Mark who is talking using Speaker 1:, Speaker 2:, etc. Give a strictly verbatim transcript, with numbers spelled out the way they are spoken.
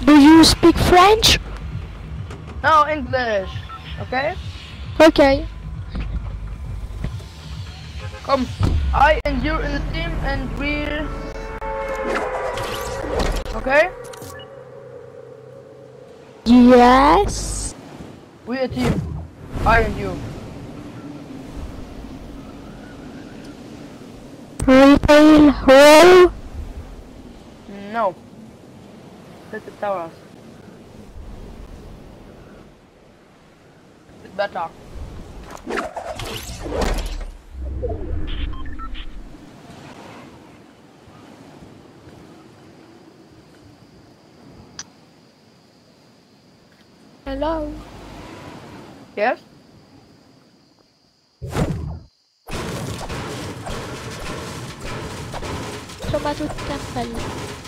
Speaker 1: Do you speak French?
Speaker 2: No, English. Okay?
Speaker 1: Okay.
Speaker 2: Come. I and you in the team and we... Okay?
Speaker 1: Yes.
Speaker 2: We a team. I and you.
Speaker 1: Retail hall.
Speaker 2: No. Hit the towers. It's better.
Speaker 1: Hello.
Speaker 2: Yes?
Speaker 1: Sono tutto cappello.